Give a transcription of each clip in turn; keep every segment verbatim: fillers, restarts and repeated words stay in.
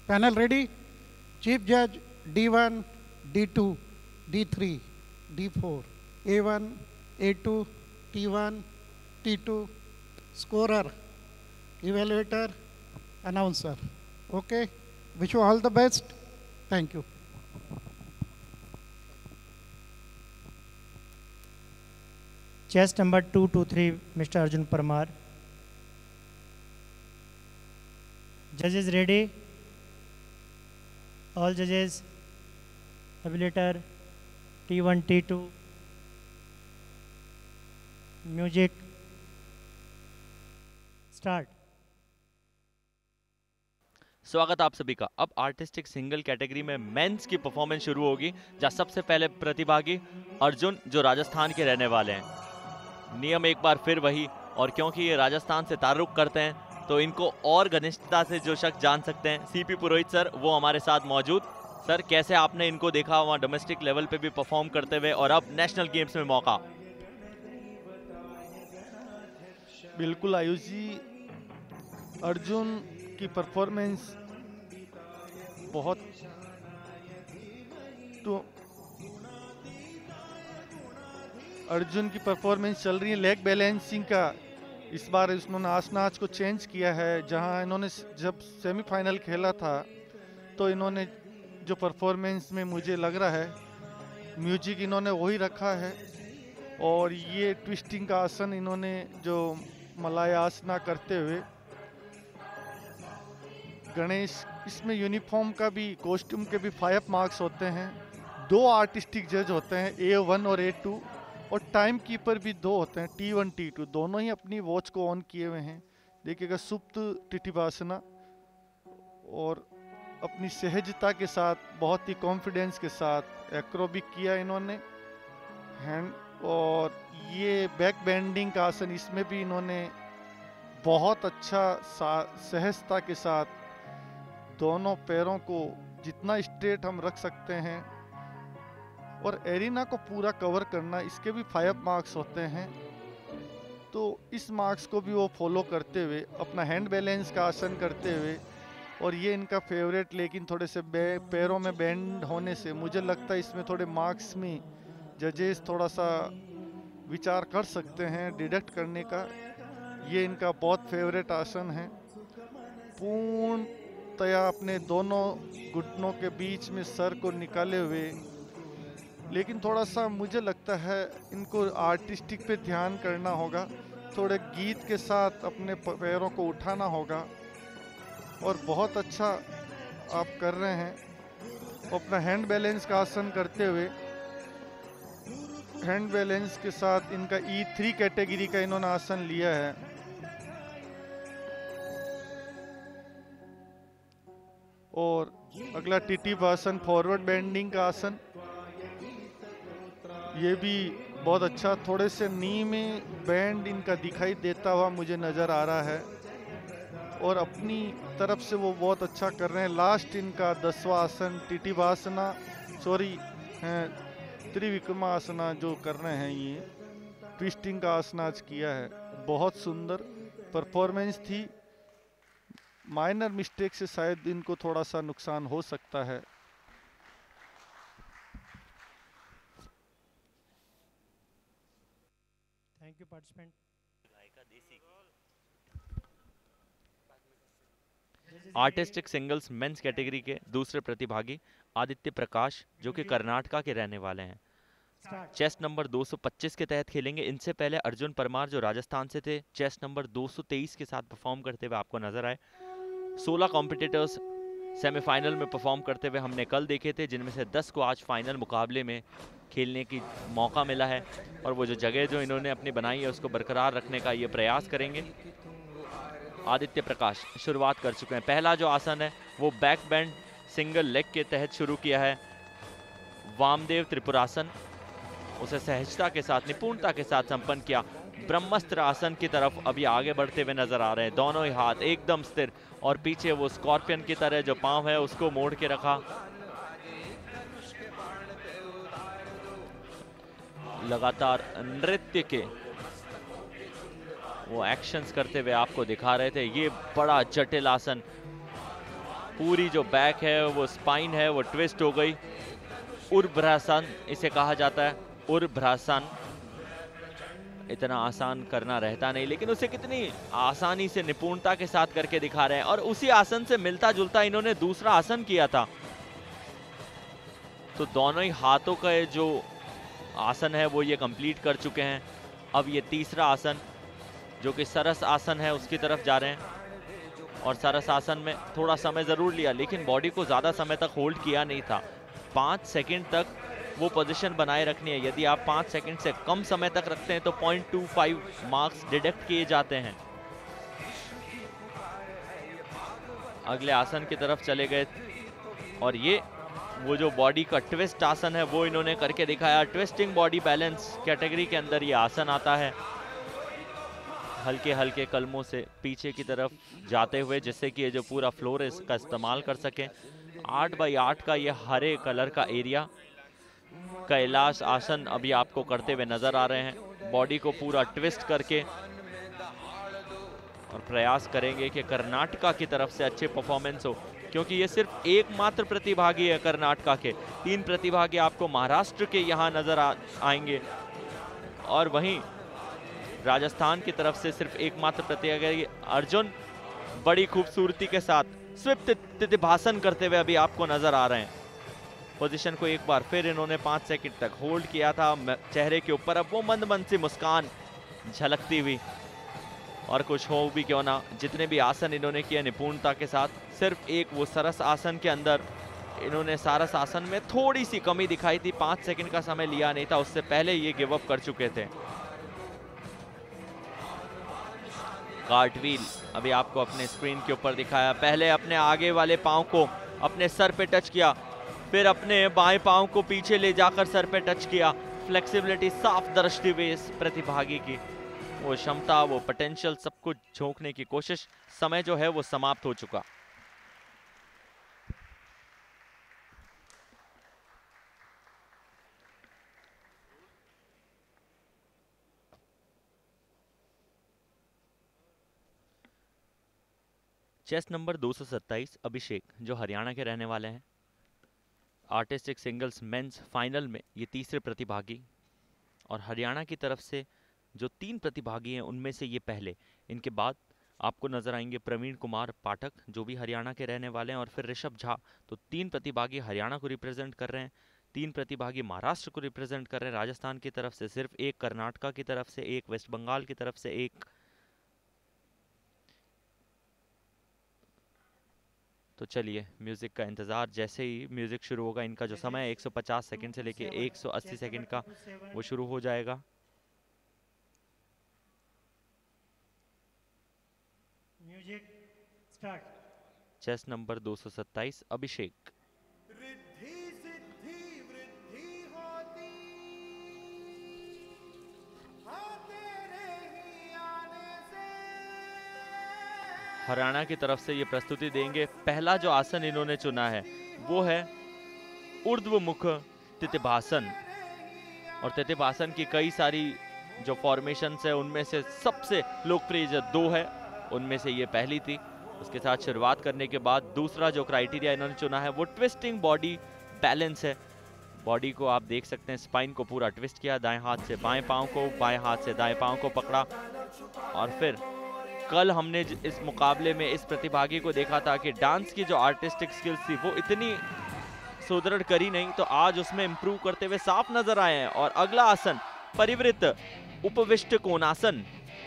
Panel ready? Chief Judge D one, D two, D three, D four, A one, A two, T one, T two, scorer, evaluator, announcer. Okay? Wish you all the best. Thank you. Chess number two two three, Mister Arjun Parmar. Judges ready? All judges, evaluator, T one, T two, music, start. स्वागत आप सभी का। अब artistic single category में men's की performance शुरू होगी, जहां सबसे पहले प्रतिभागी अर्जुन जो राजस्थान के रहने वाले हैं। नियम एक बार फिर वही, और क्योंकि ये राजस्थान से ताल्लुक करते हैं तो इनको और घनिष्ठता से जो शख्स जान सकते हैं, सीपी पुरोहित सर, वो हमारे साथ मौजूद। सर, कैसे आपने इनको देखा वहाँ डोमेस्टिक लेवल पे भी परफॉर्म करते हुए और अब नेशनल गेम्स में मौका? बिल्कुल आयुष जी, अर्जुन की परफॉर्मेंस बहुत तो अर्जुन की परफॉर्मेंस चल रही है लेग बैलेंसिंग का। इस बार उन्होंने आसनाज को चेंज किया है। जहां इन्होंने जब सेमीफाइनल खेला था तो इन्होंने जो परफॉर्मेंस में मुझे लग रहा है म्यूजिक इन्होंने वही रखा है, और ये ट्विस्टिंग का आसन इन्होंने जो मलाय आसना करते हुए गणेश, इसमें यूनिफॉर्म का भी, कॉस्ट्यूम के भी फाइव मार्क्स होते हैं। दो आर्टिस्टिक जज होते हैं, ए वन और ए टू, और टाइम कीपर भी दो होते हैं, टी वन टी टू। दोनों ही अपनी वॉच को ऑन किए हुए हैं। देखिएगा सुप्त टिटिवासना, और अपनी सहजता के साथ, बहुत ही कॉन्फिडेंस के साथ एक्रोबिक किया इन्होंने हैंड। और ये बैक बेंडिंग का आसन, इसमें भी इन्होंने बहुत अच्छा सहजता के साथ दोनों पैरों को जितना स्ट्रेट हम रख सकते हैं और एरिना को पूरा कवर करना, इसके भी फाइव मार्क्स होते हैं। तो इस मार्क्स को भी वो फॉलो करते हुए अपना हैंड बैलेंस का आसन करते हुए, और ये इनका फेवरेट, लेकिन थोड़े से पैरों में बैंड होने से मुझे लगता है इसमें थोड़े मार्क्स में जजेस थोड़ा सा विचार कर सकते हैं डिडक्ट करने का। ये इनका बहुत फेवरेट आसन है। पूर्णतया अपने दोनों घुटनों के बीच में सर को निकाले हुए, लेकिन थोड़ा सा मुझे लगता है इनको आर्टिस्टिक पे ध्यान करना होगा, थोड़े गीत के साथ अपने पैरों को उठाना होगा। और बहुत अच्छा आप कर रहे हैं। अपना हैंड बैलेंस का आसन करते हुए, हैंड बैलेंस के साथ इनका ई थ्री कैटेगरी का इन्होंने आसन लिया है। और अगला टिटिव आसन, फॉरवर्ड बेंडिंग का आसन, ये भी बहुत अच्छा। थोड़े से नी में बैंड इनका दिखाई देता हुआ मुझे नज़र आ रहा है, और अपनी तरफ से वो बहुत अच्छा कर रहे हैं। लास्ट इनका दसवां आसन टिटिवासना, सॉरी त्रिविक्रमासना जो कर रहे हैं, ये ट्विस्टिंग का आसन आज किया है। बहुत सुंदर परफॉर्मेंस थी। माइनर मिस्टेक से शायद इनको थोड़ा सा नुकसान हो सकता है। Thank you participant. Artistic singles men's category के दूसरे प्रतिभागी आदित्य प्रकाश, जो कि कर्नाटका के रहने वाले हैं, चेस नंबर दो सौ पच्चीस के तहत खेलेंगे। इनसे पहले अर्जुन परमार जो राजस्थान से थे, चेस नंबर दो सौ तेईस के साथ परफॉर्म करते हुए आपको नजर आए। सोलह कॉम्पिटिटर्स सेमीफाइनल में परफॉर्म करते हुए हमने कल देखे थे, जिनमें से दस को आज फाइनल मुकाबले में खेलने की मौका मिला है, और वो जो जगह जो इन्होंने अपनी बनाई है उसको बरकरार रखने का ये प्रयास करेंगे। आदित्य प्रकाश शुरुआत कर चुके हैं। पहला जो आसन है वो बैक बेंड सिंगल लेग के तहत शुरू किया है, वामदेव त्रिपुरासन। उसे सहजता के साथ, निपुणता के साथ संपन्न किया। ब्रह्मास्त्र आसन की तरफ अभी आगे बढ़ते हुए नजर आ रहे हैं। दोनों ही हाथ एकदम स्थिर, और पीछे वो स्कॉर्पियन की तरह जो पांव है उसको मोड़ के रखा। लगातार नृत्य के वो एक्शंस करते हुए आपको दिखा रहे थे। ये बड़ा जटिल आसन पूरी जो बैक है, वो स्पाइन है, वो ट्विस्ट हो गई। उर्ध्वासन इसे कहा जाता है, उर्ध्वासन। इतना आसान करना रहता नहीं, लेकिन उसे कितनी आसानी से निपुणता के साथ करके दिखा रहे हैं। और उसी आसन से मिलता जुलता इन्होंने दूसरा आसन किया था। तो दोनों ही हाथों का जो आसन है वो ये कंप्लीट कर चुके हैं। अब ये तीसरा आसन जो कि सरस आसन है उसकी तरफ जा रहे हैं। और सरस आसन में थोड़ा समय ज़रूर लिया, लेकिन बॉडी को ज़्यादा समय तक होल्ड किया नहीं था। पाँच सेकंड तक वो पोजीशन बनाए रखनी है। यदि आप पाँच सेकंड से कम समय तक रखते हैं तो point two five marks deduct किए जाते हैं। अगले आसन की तरफ चले गए और ये वो जो बॉडी का ट्विस्ट आसन है वो इन्होंने करके दिखाया। ट्विस्टिंग बॉडी बैलेंस कैटेगरी के अंदर ये आसन आता है। हल्के हल्के कलमों से पीछे की तरफ जाते हुए, जिससे कि ये जो पूरा फ्लोर है इसका इस्तेमाल कर सकें। आठ बाई आठ का ये हरे कलर का एरिया कैलाश आसन अभी आपको करते हुए नजर आ रहे हैं। बॉडी को पूरा ट्विस्ट करके और प्रयास करेंगे कि कर्नाटका की तरफ से अच्छे परफॉर्मेंस हो, क्योंकि ये सिर्फ एकमात्र प्रतिभागी है कर्नाटका के। तीन प्रतिभागी आपको महाराष्ट्र के यहाँ नजर आ, आएंगे और वहीं राजस्थान की तरफ से सिर्फ एकमात्र प्रतिभागी अर्जुन बड़ी खूबसूरती के साथ स्विफ्ट तितिभासन करते हुए अभी आपको नजर आ रहे हैं। पोजीशन को एक बार फिर इन्होंने पाँच सेकंड तक होल्ड किया था चेहरे के ऊपर। अब वो मंद मंद सी मुस्कान झलकती हुई। और कुछ हो भी क्यों ना, जितने भी आसन इन्होंने किए निपुणता के साथ, सिर्फ एक वो सरस आसन के अंदर इन्होंने सरस आसन में थोड़ी सी कमी दिखाई थी। पाँच सेकंड का समय लिया नहीं था, उससे पहले ये गिव अप कर चुके थे। कार्टव्हील अभी आपको अपने स्क्रीन के ऊपर दिखाया। पहले अपने आगे वाले पांव को अपने सर पे टच किया, फिर अपने बाएं पांव को पीछे ले जाकर सर पे टच किया। फ्लेक्सिबिलिटी साफ दर्शती हुई इस प्रतिभागी की, वो क्षमता, वो पोटेंशियल, सब कुछ झोंकने की कोशिश। समय जो है वो समाप्त हो चुका। चेस्ट नंबर दो सौ सत्ताईस अभिषेक, जो हरियाणा के रहने वाले हैं। आर्टिस्टिक सिंगल्स मेंस फाइनल में ये तीसरे प्रतिभागी, और हरियाणा की तरफ से जो तीन प्रतिभागी हैं उनमें से ये पहले। इनके बाद आपको नजर आएंगे प्रवीण कुमार पाठक, जो भी हरियाणा के रहने वाले हैं, और फिर ऋषभ झा। तो तीन प्रतिभागी हरियाणा को रिप्रेजेंट कर रहे हैं, तीन प्रतिभागी महाराष्ट्र को रिप्रेजेंट कर रहे हैं। राजस्थान की तरफ से सिर्फ एक, कर्नाटका की तरफ से एक, वेस्ट बंगाल की तरफ से एक। तो चलिए म्यूजिक का इंतजार, जैसे ही म्यूजिक शुरू होगा, इनका जो समय है एक सौ पचास सेकंड से लेके एक सौ अस्सी सेकंड का, वो शुरू हो जाएगा। Music start. चेस नंबर दो सौ सत्ताईस अभिषेक। हरियाणा की तरफ से ये प्रस्तुति देंगे। पहला जो आसन इन्होंने चुना है वो है ऊर्ध्वमुख तितिभासन, और तितिभासन की कई सारी जो फॉर्मेशंस है उनमें से सबसे लोकप्रिय जो दो है उनमें से ये पहली थी। उसके साथ शुरुआत करने के बाद दूसरा जो क्राइटेरिया इन्होंने चुना है वो ट्विस्टिंग बॉडी बैलेंस है। बॉडी को आप देख सकते हैं, स्पाइन को पूरा ट्विस्ट किया, दाएं हाथ से बाएं पांव को, बाएं हाथ से दाएं पांव को पकड़ा। और फिर कल हमने इस मुकाबले में इस प्रतिभागी को देखा था कि डांस की जो आर्टिस्टिक स्किल्स थी वो इतनी सुदृढ़ करी नहीं, तो आज उसमें इंप्रूव करते हुए साफ नजर आए हैं। और अगला आसन परिवृत उपविष्ट कोणासन।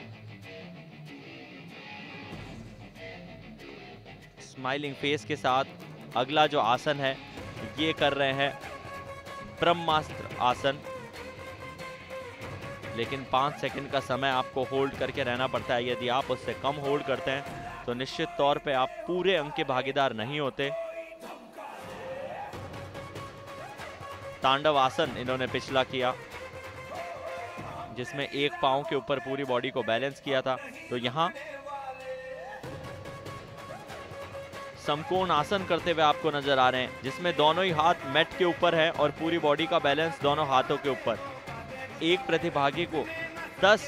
स्माइलिंग फेस के साथ अगला जो आसन है ये कर रहे हैं ब्रह्मास्त्र आसन। लेकिन पाँच सेकंड का समय आपको होल्ड करके रहना पड़ता है। यदि आप उससे कम होल्ड करते हैं तो निश्चित तौर पे आप पूरे अंक के भागीदार नहीं होते। तांडव आसन इन्होंने पिछला किया, जिसमें एक पांव के ऊपर पूरी बॉडी को बैलेंस किया था। तो यहाँ समकोण आसन करते हुए आपको नजर आ रहे हैं, जिसमें दोनों ही हाथ मैट के ऊपर है और पूरी बॉडी का बैलेंस दोनों हाथों के ऊपर। एक प्रतिभागी को दस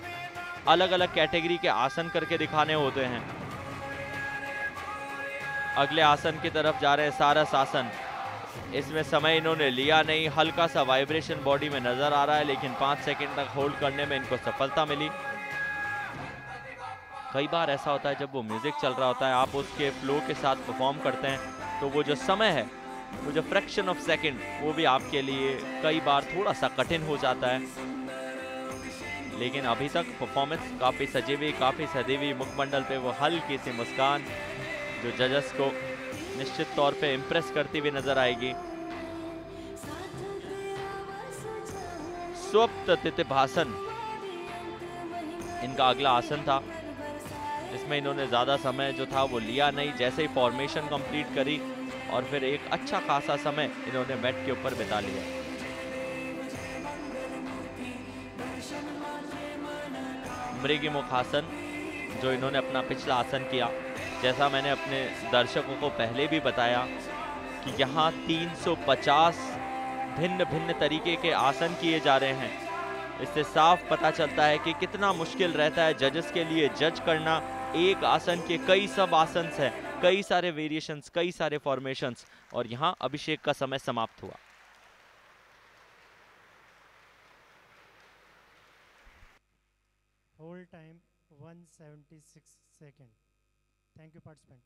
अलग अलग कैटेगरी के आसन करके दिखाने होते हैं। अगले आसन की तरफ जा रहे हैं, सारस आसन। इसमें समय इन्होंने लिया नहीं, हल्का सा वाइब्रेशन बॉडी में नजर आ रहा है, लेकिन पाँच सेकंड तक होल्ड करने में इनको सफलता मिली। कई बार ऐसा होता है जब वो म्यूजिक चल रहा होता है, आप उसके फ्लो के साथ परफॉर्म करते हैं, तो वो जो समय है, वो जो फ्रैक्शन ऑफ सेकंड, वो भी आपके लिए कई बार थोड़ा सा कठिन हो जाता है। लेकिन अभी तक परफॉर्मेंस काफी सजी हुई, काफी सजी हुई, मुखमंडल पे वो हल्की सी मुस्कान जो जजेस को निश्चित तौर पे इम्प्रेस करती हुई नजर आएगी। स्वप्त तितिभासन इनका अगला आसन था, जिसमें इन्होंने ज्यादा समय जो था वो लिया नहीं। जैसे ही फॉर्मेशन कंप्लीट करी और फिर एक अच्छा खासा समय इन्होंने मैट के ऊपर बिता लिया। मृगी मुखासन जो इन्होंने अपना पिछला आसन किया, जैसा मैंने अपने दर्शकों को पहले भी बताया कि यहाँ तीन सौ पचास भिन्न भिन्न तरीके के आसन किए जा रहे हैं। इससे साफ पता चलता है कि कितना मुश्किल रहता है जजेस के लिए जज करना। एक आसन के कई सब आसन्स हैं, कई सारे वेरिएशंस, कई सारे फॉर्मेशंस, और यहाँ अभिषेक का समय समाप्त हुआ। Hold time one seventy-six second. Thank you participant.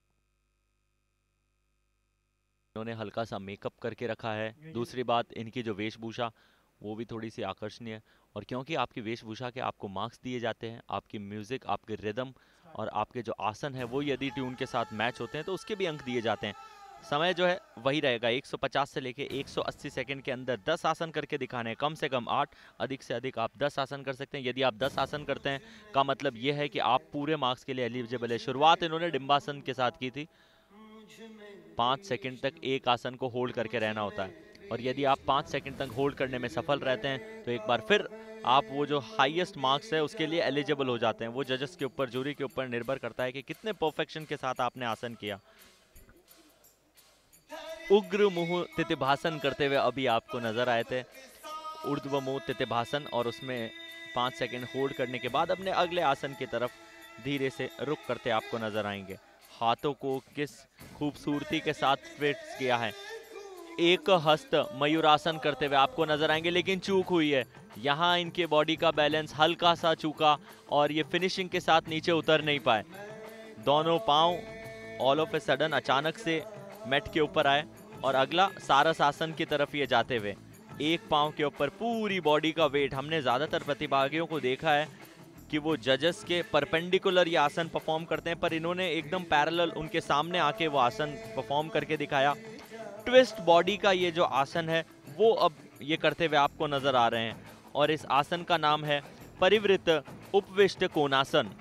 इन्होंने हल्का सा मेकअप करके रखा है। दूसरी बात, इनकी जो वेशभूषा वो भी थोड़ी सी आकर्षणीय है, और क्योंकि आपकी वेशभूषा के आपको मार्क्स दिए जाते हैं, आपकी म्यूजिक, आपके रिदम और आपके जो आसन है वो यदि ट्यून के साथ मैच होते हैं तो उसके भी अंक दिए जाते हैं। समय जो है वही रहेगा, एक सौ पचास से लेके एक सौ अस्सी सेकंड के अंदर दस आसन करके दिखाने हैं। कम से कम आठ, अधिक से अधिक आप दस आसन कर सकते हैं। यदि आप दस आसन करते हैं का मतलब ये है कि आप पूरे मार्क्स के लिए एलिजिबल है। शुरुआत इन्होंने डिम्बासन के साथ की थी। पाँच सेकंड तक एक आसन को होल्ड करके रहना होता है, और यदि आप पाँच सेकंड तक होल्ड करने में सफल रहते हैं तो एक बार फिर आप वो जो हाईएस्ट मार्क्स है उसके लिए एलिजिबल हो जाते हैं। वो जजेस के ऊपर, जूरी के ऊपर निर्भर करता है कि कितने परफेक्शन के साथ आपने आसन किया। उग्र मुह तितिभासन करते हुए अभी आपको नजर आए थे, ऊर्ध्व मुह तितिभासन, और उसमें पाँच सेकंड होल्ड करने के बाद अपने अगले आसन की तरफ धीरे से रुक करते आपको नजर आएंगे। हाथों को किस खूबसूरती के साथ फिट किया है। एक हस्त मयूरासन करते हुए आपको नजर आएंगे, लेकिन चूक हुई है। यहाँ इनके बॉडी का बैलेंस हल्का सा चूका और ये फिनिशिंग के साथ नीचे उतर नहीं पाए। दोनों पांव ऑल ऑफ ए सडन अचानक से मैट के ऊपर आए, और अगला सारस आसन की तरफ ये जाते हुए एक पांव के ऊपर पूरी बॉडी का वेट। हमने ज्यादातर प्रतिभागियों को देखा है कि वो जजेस के परपेंडिकुलर ये आसन परफॉर्म करते हैं, पर इन्होंने एकदम पैरेलल उनके सामने आके वो आसन परफॉर्म करके दिखाया। ट्विस्ट बॉडी का ये जो आसन है वो अब ये करते हुए आपको नजर आ रहे हैं, और इस आसन का नाम है परिवृत उपविष्ट कोणासन।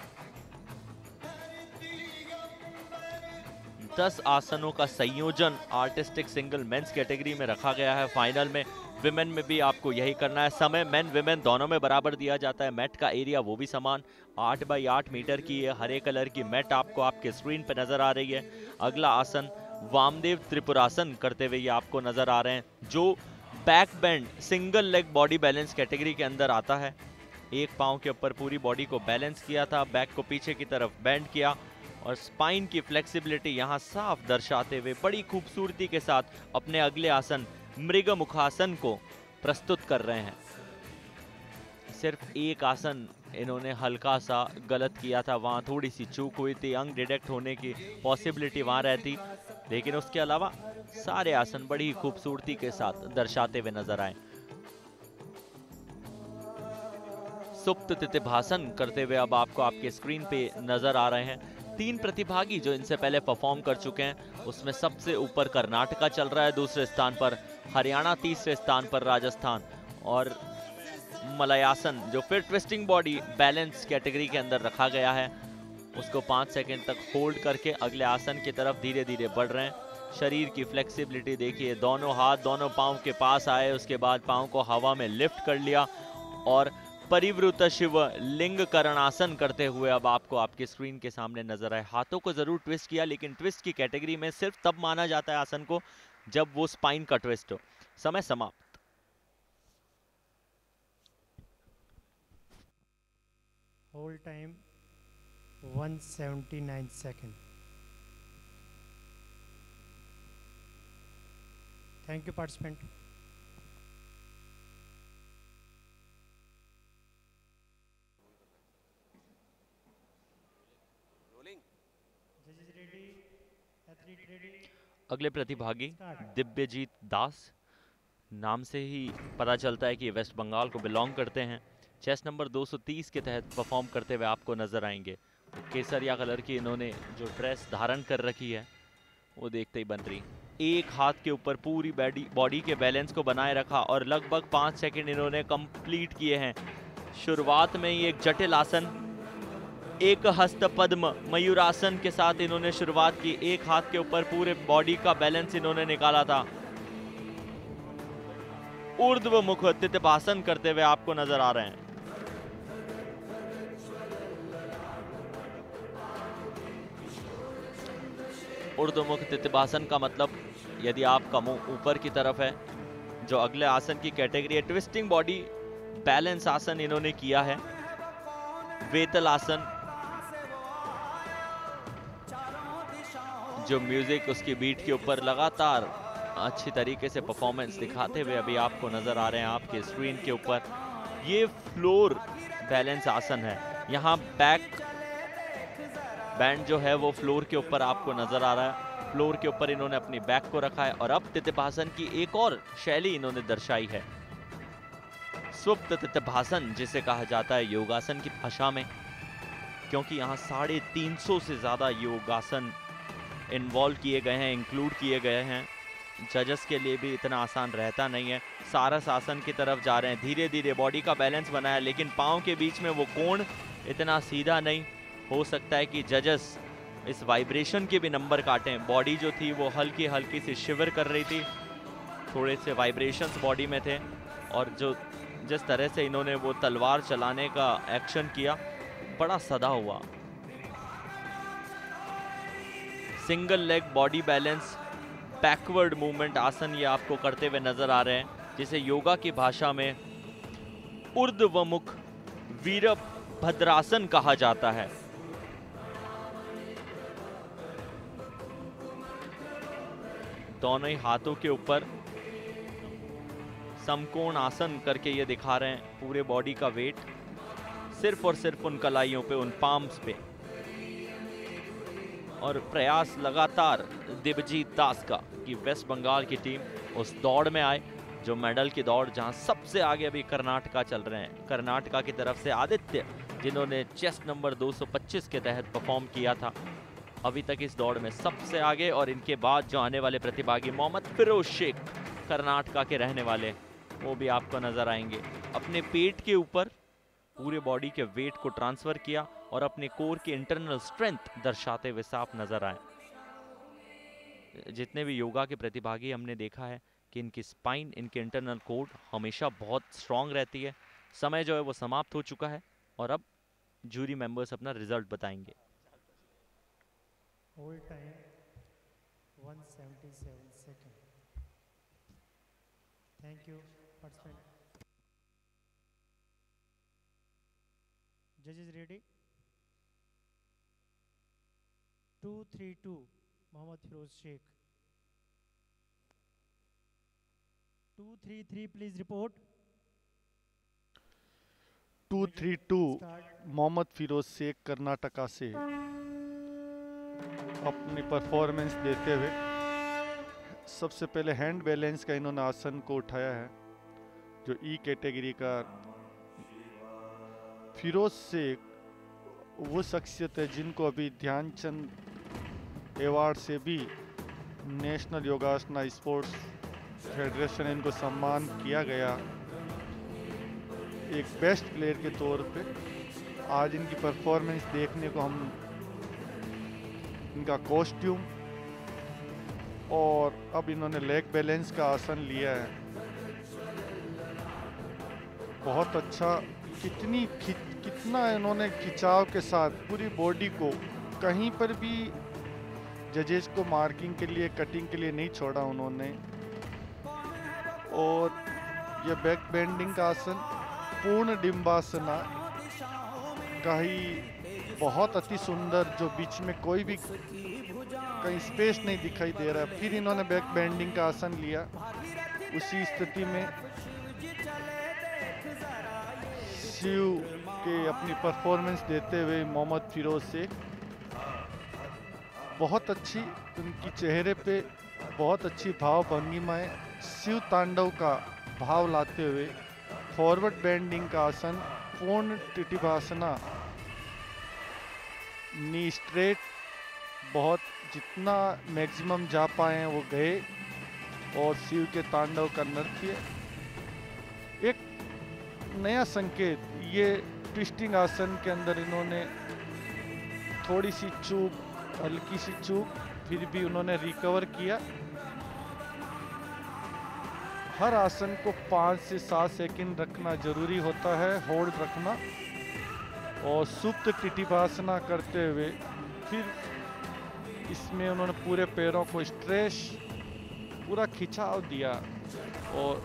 दस आसनों का संयोजन आर्टिस्टिक सिंगल मेंस कैटेगरी में रखा गया है। फाइनल में विमेन में भी आपको यही करना है। समय मेन विमेन दोनों में बराबर दिया जाता है। मैट का एरिया वो भी समान आठ बाई आठ मीटर की है। हरे कलर की मैट आपको आपके स्क्रीन पे नजर आ रही है। अगला आसन वामदेव त्रिपुरासन करते हुए ये आपको नजर आ रहे हैं, जो back bend single leg body balance category के अंदर आता है। एक पांव के ऊपर पूरी बॉडी को बैलेंस किया था, बैक को पीछे की तरफ बेंड किया, और स्पाइन की फ्लेक्सिबिलिटी यहाँ साफ दर्शाते हुए बड़ी खूबसूरती के साथ अपने अगले आसन मृग मुखासन को प्रस्तुत कर रहे हैं। सिर्फ एक आसन इन्होंने हल्का सा गलत किया था, वहाँ थोड़ी सी चूक हुई थी, अंग डिटेक्ट होने की पॉसिबिलिटी वहाँ रहती, लेकिन उसके अलावा सारे आसन बड़ी खूबसूरती के साथ दर्शाते हुए नजर आए। सुप्त तितिभासन करते हुए अब आपको आपके स्क्रीन पे नजर आ रहे हैं तीन प्रतिभागी जो इनसे पहले परफॉर्म कर चुके हैं। उसमें सबसे ऊपर कर्नाटका चल रहा है, दूसरे स्थान पर हरियाणा, तीसरे स्थान पर राजस्थान, और मलयासन जो फिर ट्विस्टिंग बॉडी बैलेंस कैटेगरी के अंदर रखा गया है, उसको पाँच सेकंड तक होल्ड करके अगले आसन की तरफ धीरे धीरे बढ़ रहे हैं। शरीर की फ्लेक्सिबिलिटी देखिए, दोनों हाथ दोनों पाँव के पास आए, उसके बाद पाँव को हवा में लिफ्ट कर लिया, और परिवृत शिव लिंग करणासन करते हुए अब आपको आपके स्क्रीन के सामने नजर आए। हाथों को जरूर ट्विस्ट किया, लेकिन ट्विस्ट की कैटेगरी में सिर्फ तब माना जाता है आसन को जब वो स्पाइन का ट्विस्ट हो। समय समाप्त। Hold time one seventy-nine second. Thank you, participant. Judges ready? Athlete ready? अगले प्रतिभागी दिव्यजीत दास, नाम से ही पता चलता है कि ये वेस्ट बंगाल को बिलोंग करते हैं। चेस नंबर दो सौ तीस के तहत परफॉर्म करते हुए आपको नजर आएंगे। केसरिया कलर की इन्होंने जो ड्रेस धारण कर रखी है वो देखते ही बन रही। एक हाथ के ऊपर पूरी बॉडी बॉडी के बैलेंस को बनाए रखा और लगभग पाँच सेकंड इन्होंने कंप्लीट किए हैं। शुरुआत में ही एक जटिल आसन, एक हस्त पद्म मयूरासन के साथ इन्होंने शुरुआत की। एक हाथ के ऊपर पूरे बॉडी का बैलेंस इन्होंने निकाला था। ऊर्ध्वमुख तितभासन करते हुए आपको नजर आ रहे हैं। ऊर्ध्वमुख तितभासन का मतलब यदि आपका मुंह ऊपर की तरफ है। जो अगले आसन की कैटेगरी है ट्विस्टिंग बॉडी बैलेंस आसन इन्होंने किया है। वेतल आसन, जो म्यूजिक उसकी बीट के ऊपर लगातार अच्छी तरीके से परफॉर्मेंस दिखाते हुए अभी आपको नजर आ रहे हैं आपके स्क्रीन के ऊपर। ये फ्लोर बैलेंस आसन है। यहाँ बैक बैंड जो है वो फ्लोर के ऊपर आपको नजर आ रहा है। फ्लोर के ऊपर इन्होंने अपनी बैक को रखा है और अब तितभासन की एक और शैली इन्होंने दर्शाई है, सुप्त तितभासन, जिसे कहा जाता है योगासन की भाषा में, क्योंकि यहाँ साढ़े तीन सौ से ज्यादा योगासन इन्वॉल्व किए गए हैं, इंक्लूड किए गए हैं। जजेस के लिए भी इतना आसान रहता नहीं है। सारस आसन की तरफ जा रहे हैं, धीरे धीरे बॉडी का बैलेंस बनाया, लेकिन पाँव के बीच में वो कोण इतना सीधा नहीं। हो सकता है कि जजेस इस वाइब्रेशन के भी नंबर काटें। बॉडी जो थी वो हल्की हल्की सी शिवर कर रही थी, थोड़े से वाइब्रेशंस बॉडी में थे, और जो जिस तरह से इन्होंने वो तलवार चलाने का एक्शन किया बड़ा सदा हुआ। Single leg body balance backward movement आसन ये आपको करते हुए नजर आ रहे हैं, जिसे योगा की भाषा में ऊर्ध्वमुख वीरभद्रासन कहा जाता है। दोनों ही हाथों के ऊपर समकोण आसन करके ये दिखा रहे हैं पूरे बॉडी का वेट सिर्फ और सिर्फ उन कलाइयों पे, उन पाम्स पे। और प्रयास लगातार दिव्यजीत दास का कि वेस्ट बंगाल की टीम उस दौड़ में आए जो मेडल की दौड़, जहां सबसे आगे अभी कर्नाटका चल रहे हैं। कर्नाटका की तरफ से आदित्य, जिन्होंने चेस नंबर दो सौ पच्चीस के तहत परफॉर्म किया था, अभी तक इस दौड़ में सबसे आगे। और इनके बाद जो आने वाले प्रतिभागी मोहम्मद फिरोज शेख, कर्नाटका के रहने वाले, वो भी आपको नजर आएंगे। अपने पेट के ऊपर पूरे बॉडी के वेट को ट्रांसफर किया और अपने कोर की इंटरनल स्ट्रेंथ दर्शाते हुए साफ नजर आए। जितने भी योगा के प्रतिभागी हमने देखा है कि इनकी स्पाइन, इनके इंटरनल कोर हमेशा बहुत स्ट्रांग रहती है। समय जो है वो समाप्त हो चुका है और अब जूरी मेंबर्स अपना रिजल्ट बताएंगे। Hold time one seventy-seven seconds. Thank you, participant. Judges ready? two three two, Mohammad Firoz Sheikh. two three three, please report. Two three two Mohammad Firoz Sheikh Karnataka से अपनी परफॉर्मेंस देते हुए सबसे पहले हैंड बैलेंस का इन्होंने आसन को उठाया है, जो ई कैटेगरी का। फिरोज शेख वो शख्सियत है जिनको अभी ध्यानचंद अवार्ड से भी नेशनल योगासना स्पोर्ट्स फेडरेशन इनको सम्मान किया गया एक बेस्ट प्लेयर के तौर पे। आज इनकी परफॉर्मेंस देखने को हम, इनका कॉस्ट्यूम और अब इन्होंने लेग बैलेंस का आसन लिया है, बहुत अच्छा। कितनी खि, कितना इन्होंने खिंचाव के साथ पूरी बॉडी को, कहीं पर भी जजेस को मार्किंग के लिए, कटिंग के लिए नहीं छोड़ा उन्होंने। और ये बैक बेंडिंग का आसन पूर्ण डिम्बासना का ही बहुत अति सुंदर, जो बीच में कोई भी कहीं स्पेस नहीं दिखाई दे रहा है। फिर इन्होंने बैक बेंडिंग का आसन लिया उसी स्थिति में शिव के अपनी परफॉर्मेंस देते हुए मोहम्मद फिरोज शेख बहुत अच्छी, उनकी चेहरे पे बहुत अच्छी भाव भंगिमाएं, शिव तांडव का भाव लाते हुए फॉरवर्ड बेंडिंग का आसन, पूर्ण टिटिभासना, नी स्ट्रेट, बहुत जितना मैक्सिमम जा पाए वो गए और शिव के तांडव का नृत्य एक नया संकेत। ये ट्विस्टिंग आसन के अंदर इन्होंने थोड़ी सी चूक, हल्की सी चूक, फिर भी उन्होंने रिकवर किया। हर आसन को पाँच से सात सेकंड रखना जरूरी होता है, होल्ड रखना, और सुप्त टिटिभासना करते हुए फिर इसमें उन्होंने पूरे पैरों को स्ट्रेच, पूरा खिंचाव दिया और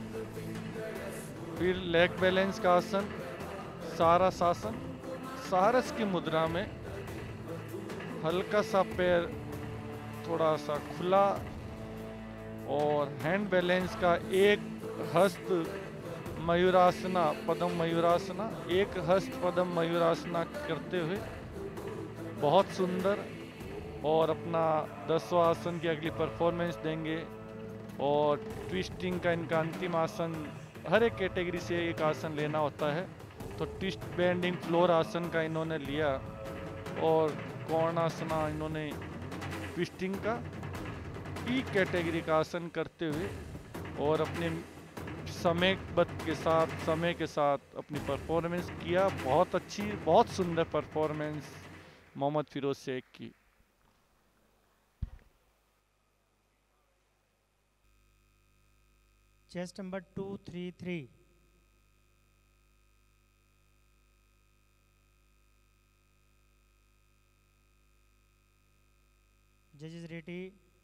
फिर लेग बैलेंस का आसन, सारस आसन। सारस की मुद्रा में हल्का सा पैर थोड़ा सा खुला और हैंड बैलेंस का एक हस्त मयूरासना, पद्म मयूरासना, एक हस्त पद्म मयूरासना करते हुए बहुत सुंदर, और अपना दसवां आसन की अगली परफॉर्मेंस देंगे। और ट्विस्टिंग का इनका अंतिम आसन, हर एक कैटेगरी से एक आसन लेना होता है, तो ट्विस्ट बेंडिंग फ्लोर आसन का इन्होंने लिया और कोणासना इन्होंने ट्विस्टिंग का ई कैटेगरी का आसन करते हुए और अपने समयबद्ध के साथ, समय के साथ अपनी परफॉर्मेंस किया। बहुत अच्छी, बहुत सुंदर परफॉर्मेंस मोहम्मद फिरोज शेख की। Chest number two three three, जजेस रेडी,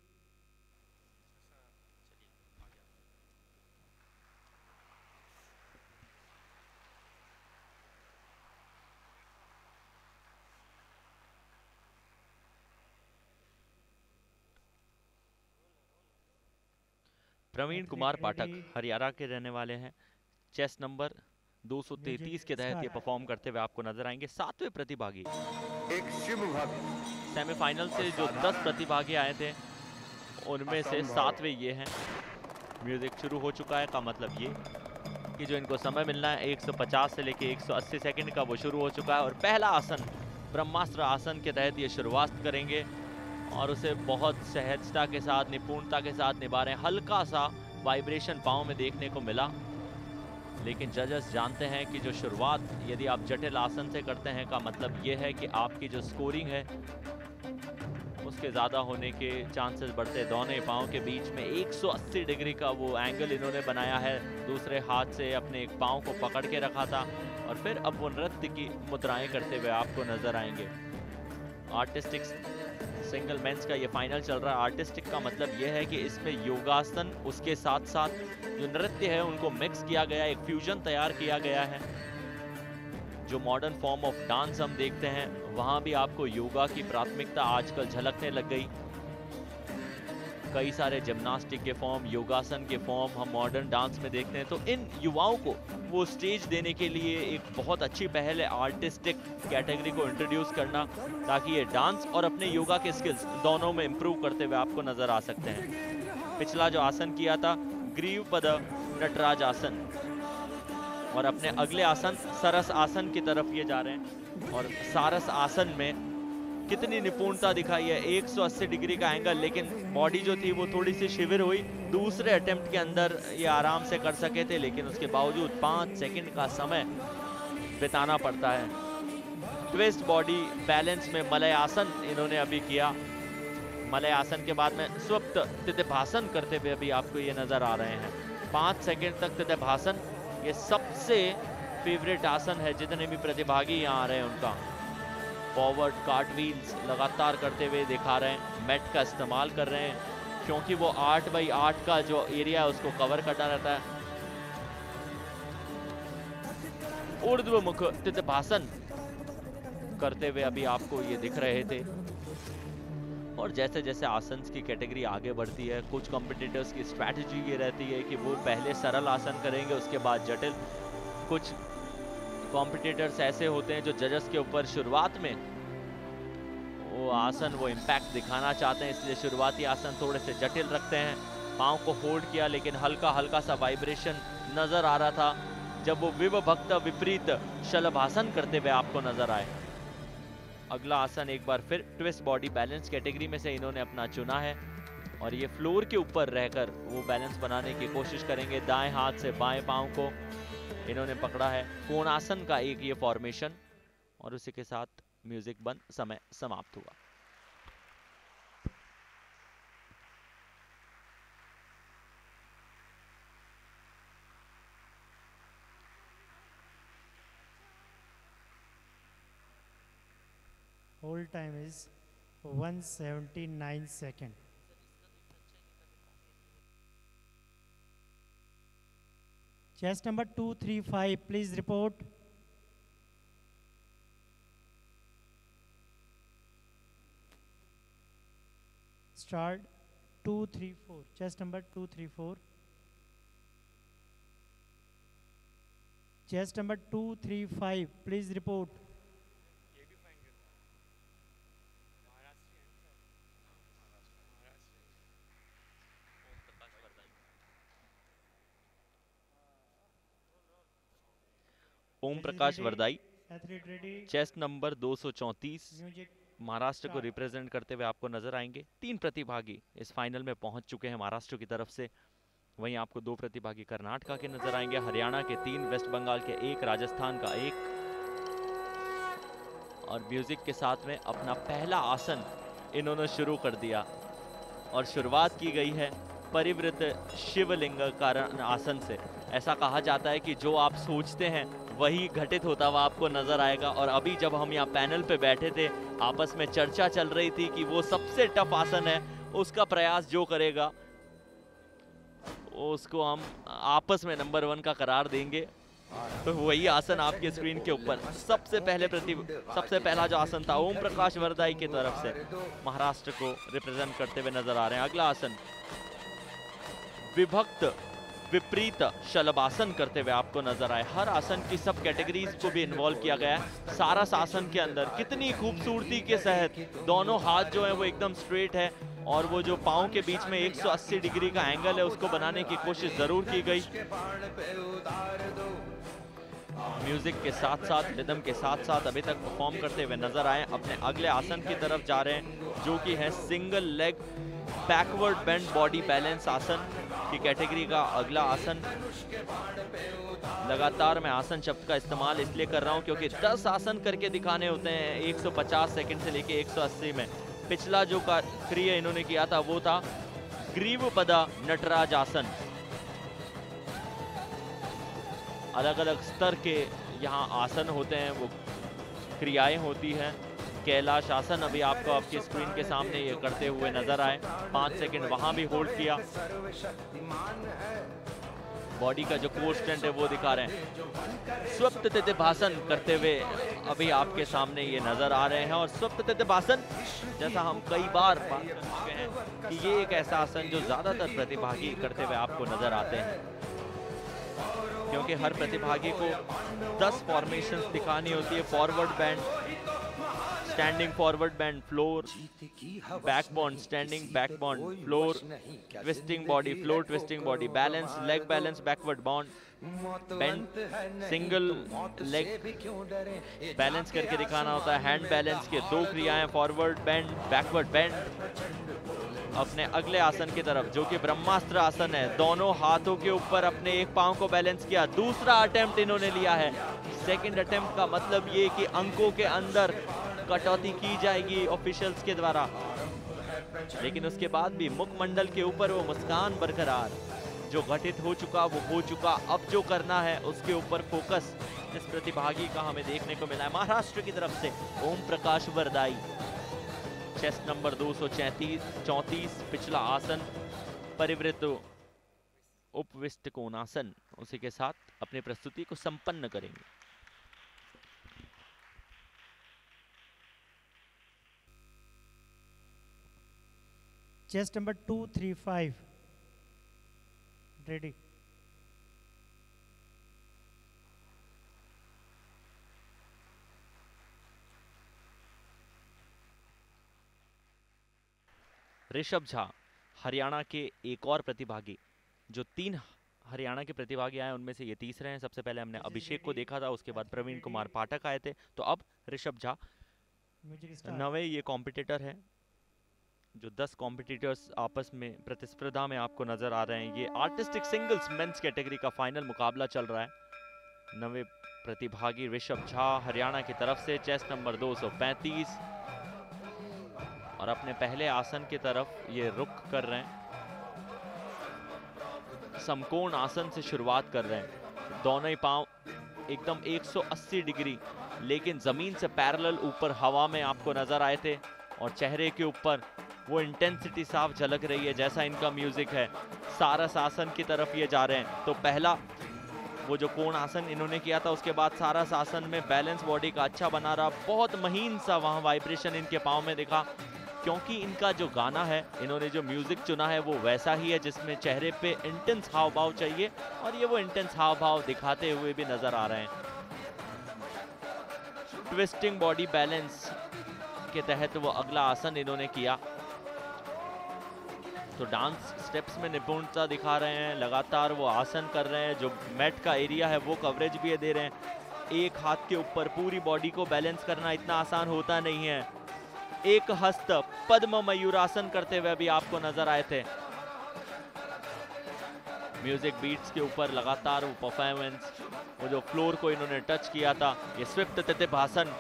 प्रवीण कुमार पाठक हरियाणा के रहने वाले हैं। चेस्ट नंबर दो सौ तैंतीस के तहत ये परफॉर्म करते हुए आपको नजर आएंगे। सातवें प्रतिभागी, एक शिव भक्त, सेमीफाइनल से जो दस प्रतिभागी आए थे उनमें से सातवें ये हैं। म्यूजिक शुरू हो चुका है, का मतलब ये कि जो इनको समय मिलना है एक सौ पचास से लेके एक सौ अस्सी सेकंड का, वो शुरू हो चुका है। और पहला आसन ब्रह्मास्त्र आसन के तहत ये शुरुआत करेंगे और उसे बहुत सहजता के साथ, निपुणता के साथ निभा रहे हैं। हल्का सा वाइब्रेशन पाँव में देखने को मिला, लेकिन जजेस जानते हैं कि जो शुरुआत यदि आप जटिल आसन से करते हैं का मतलब ये है कि आपकी जो स्कोरिंग है उसके ज़्यादा होने के चांसेस बढ़ते। दोनों पाँव के बीच में एक सौ अस्सी डिग्री का वो एंगल इन्होंने बनाया है। दूसरे हाथ से अपने एक पाँव को पकड़ के रखा था और फिर अब वो नृत्य की मुद्राएं करते हुए आपको नजर आएंगे। आर्टिस्टिक सिंगल मेंस का ये फाइनल चल रहा है। आर्टिस्टिक का मतलब ये है कि इसमें योगासन उसके साथ साथ जो नृत्य है उनको मिक्स किया गया, एक फ्यूजन तैयार किया गया है। जो मॉडर्न फॉर्म ऑफ डांस हम देखते हैं वहां भी आपको योगा की प्राथमिकता आजकल झलकने लग गई। कई सारे जिम्नास्टिक के फॉर्म, योगासन के फॉर्म हम मॉडर्न डांस में देखते हैं। तो इन युवाओं को वो स्टेज देने के लिए एक बहुत अच्छी पहल है आर्टिस्टिक कैटेगरी को इंट्रोड्यूस करना, ताकि ये डांस और अपने योगा के स्किल्स दोनों में इंप्रूव करते हुए आपको नजर आ सकते हैं। पिछला जो आसन किया था ग्रीव पद नटराज आसन, और अपने अगले आसन सरस आसन की तरफ ये जा रहे हैं। और सारस आसन में कितनी निपुणता दिखाई है, एक सौ अस्सी डिग्री का एंगल, लेकिन बॉडी जो थी वो थोड़ी सी शिविर हुई। दूसरे अटेम्प्ट के अंदर ये आराम से कर सके थे, लेकिन उसके बावजूद पाँच सेकंड का समय बिताना पड़ता है। ट्विस्ट बॉडी बैलेंस में मलय आसन इन्होंने अभी किया। मलय आसन के बाद में स्वप्त तितिभासन करते हुए अभी आपको ये नजर आ रहे हैं। पाँच सेकंड तक तितिभासन ये सबसे फेवरेट आसन है जितने भी प्रतिभागी यहाँ आ रहे हैं उनका। फॉरवर्ड कार्टव्हील्स लगातार करते हुए दिखा रहे हैं, मैट का इस्तेमाल कर रहे हैं क्योंकि वो आठ बाई आठ का जो एरिया है उसको कवर करना रहता है। ऊर्ध्वमुख तितिभासन करते हुए अभी आपको ये दिख रहे थे। और जैसे जैसे आसन की कैटेगरी आगे बढ़ती है, कुछ कॉम्पिटिटर्स की स्ट्रैटेजी ये रहती है कि वो पहले सरल आसन करेंगे, उसके बाद जटिल। कुछ कॉम्पिटिटर्स ऐसे होते हैं जो जजेस के ऊपर शुरुआत में वो आसन, वो इम्पैक्ट दिखाना चाहते हैं, इसलिए शुरुआती आसन थोड़े से जटिल रखते हैं। पाँव को होल्ड किया, लेकिन हल्का हल्का सा वाइब्रेशन नजर आ रहा था जब वो विभक्त विपरीत शलभासन करते हुए आपको नजर आए। अगला आसन एक बार फिर ट्विस्ट बॉडी बैलेंस कैटेगरी में से इन्होंने अपना चुना है और ये फ्लोर के ऊपर रहकर वो बैलेंस बनाने की कोशिश करेंगे। दाएं हाथ से बाएं पांव को इन्होंने पकड़ा है। कोणासन का एक ये फॉर्मेशन, और उसी के साथ म्यूजिक बंद, समय समाप्त हुआ। Hold time is one seventy-nine second. Chest number two three five, please report. Start. Two three four. Chest number two three four. Chest number two three five, please report. Om Prakash Vardai, chest number दो सौ चौंतीस, महाराष्ट्र को represent करते हुए आपको नजर आएंगे। तीन प्रतिभागी इस फाइनल में पहुंच चुके हैं महाराष्ट्र की तरफ से। वहीं आपको दो प्रतिभागी कर्नाटका के नजर आएंगे, हरियाणा के तीन, वेस्ट बंगाल के एक, राजस्थान का एक। और म्यूजिक के साथ में अपना पहला आसन इन्होंने शुरू कर दिया और शुरुआत की गई है परिवृत शिवलिंग कारण आसन से। ऐसा कहा जाता है कि जो आप सोचते हैं वही घटित होता हुआ आपको नजर आएगा। और अभी जब हम यहाँ पैनल पे बैठे थे, आपस में चर्चा चल रही थी कि वो सबसे टफ आसन है, उसका प्रयास जो करेगा उसको हम आपस में नंबर वन का करार देंगे। तो वही आसन आपके स्क्रीन के ऊपर सबसे पहले प्रति सबसे पहला जो आसन था ओम प्रकाश वरदाई की तरफ से महाराष्ट्र को रिप्रेजेंट करते हुए नजर आ रहे हैं। अगला आसन विभक्त विपरीत शलभासन करते हुए आपको नजर आए। हर आसन की सब कैटेगरीज को भी इन्वॉल्व किया गया है। सारस आसन के अंदर कितनी खूबसूरती के सहित दोनों हाथ जो है वो एकदम स्ट्रेट है और वो जो पाँव के बीच में एक सौ अस्सी डिग्री का एंगल है उसको बनाने की कोशिश जरूर की गई। म्यूजिक के साथ साथ रिदम के साथ साथ अभी तक परफॉर्म करते हुए नजर आए। अपने अगले आसन की तरफ जा रहे हैं जो कि है single leg backward bend body balance आसन की कैटेगरी का अगला आसन। लगातार मैं आसन शब्द का इस्तेमाल इसलिए कर रहा हूं क्योंकि दस आसन करके दिखाने होते हैं एक सौ पचास सेकंड से लेके एक सौ अस्सी में। पिछला जो क्रिया इन्होंने किया था वो था ग्रीवपदा नटराज आसन। अलग अलग स्तर के यहाँ आसन होते हैं, वो क्रियाएं होती हैं। कैलाश आसन अभी आपको आपकी स्क्रीन के सामने ये करते हुए नजर आए। पाँच सेकंड वहां भी होल्ड किया। बॉडी का जो कोर स्ट्रेंथ है वो दिखा रहे हैं। स्वप्त तिथिभासन करते हुए अभी आपके सामने ये नजर आ रहे हैं। और स्वप्त तिथिभासन जैसा हम कई बार बात कर चुके हैं कि ये एक ऐसा आसन जो ज्यादातर प्रतिभागी करते हुए आपको नजर आते हैं, क्योंकि हर प्रतिभागी को दस फॉर्मेशंस दिखानी होती है। Forward bend, standing forward bend, floor back bend, standing back bend, floor twisting body, floor twisting body, balance, leg balance, backward bend, bend, single leg balance करके दिखाना होता है। हैंड बैलेंस के दो क्रियाएं, फॉरवर्ड बेंड, बैकवर्ड बेंड। अपने अगले आसन की तरफ जो कि ब्रह्मास्त्र आसन है, दोनों हाथों के ऊपर अपने एक पांव को बैलेंस किया। दूसरा अटेम्प्ट इन्होंने लिया है। सेकंड अटेम्प्ट का मतलब ये कि अंकों के अंदर कटौती की जाएगी ऑफिशियल्स के द्वारा, लेकिन उसके बाद भी मुखमंडल के ऊपर वो मुस्कान बरकरार। जो घटित हो चुका वो हो चुका, अब जो करना है उसके ऊपर फोकस इस प्रतिभागी का हमें देखने को मिला है। महाराष्ट्र की तरफ से ओम प्रकाश वरदाई, चेस्ट नंबर दो सौ चौंतीस, पिछला आसन परिवृत उपविष्ट कोणासन। उसी के साथ अपनी प्रस्तुति को संपन्न करेंगे। Chest number two three five. Ready. Rishabh Jha Haryana के एक और प्रतिभागी, जो तीन हरियाणा के प्रतिभागी आए उनमें से ये तीसरे हैं। सबसे पहले हमने अभिषेक को देखा था, उसके बाद प्रवीण कुमार पाठक आए थे, तो अब ऋषभ झा नवे ये कॉम्पिटिटर हैं। जो दस कॉम्पिटिटर्स आपस में प्रतिस्पर्धा में आपको नजर आ रहे हैं। ये आर्टिस्टिक सिंगल्स मेंस कैटेगरी का फाइनल मुकाबला चल रहा है। नवे प्रतिभागी ऋषभ झा हरियाणा की तरफ से, चेस्ट नंबर दो सौ पैंतीस, और अपने पहले आसन की तरफ ये रुख कर रहे हैं। समकोण आसन से शुरुआत कर रहे हैं। दोनों ही पांव एकदम एक सौ अस्सी डिग्री लेकिन जमीन से पैरेलल ऊपर हवा में आपको नजर आए थे, और चेहरे के ऊपर वो इंटेंसिटी साफ झलक रही है जैसा इनका म्यूजिक है। सारस आसन की तरफ ये जा रहे हैं। तो पहला वो जो कोण आसन इन्होंने किया था, उसके बाद सारस आसन में बैलेंस बॉडी का अच्छा बना रहा। बहुत महीन सा वहां वाइब्रेशन इनके पाँव में दिखा, क्योंकि इनका जो गाना है, इन्होंने जो म्यूजिक चुना है वो वैसा ही है जिसमें चेहरे पे इंटेंस हाव भाव चाहिए, और ये वो इंटेंस हाव भाव दिखाते हुए भी नजर आ रहे हैं। ट्विस्टिंग बॉडी बैलेंस के तहत वो अगला आसन इन्होंने किया। तो डांस स्टेप्स में निपुणता दिखा रहे हैं, लगातार वो आसन कर रहे हैं। जो मैट का एरिया है वो कवरेज भी दे रहे हैं। एक हाथ के ऊपर पूरी बॉडी को बैलेंस करना इतना आसान होता नहीं है। एक हस्त पद्म मयूरासन करते हुए भी आपको नजर आए थे। म्यूजिक बीट्स के ऊपर लगातार वो परफॉर्मेंस, वो जो फ्लोर को इन्होंने टच किया था, ये स्विफ्ट तितिभासन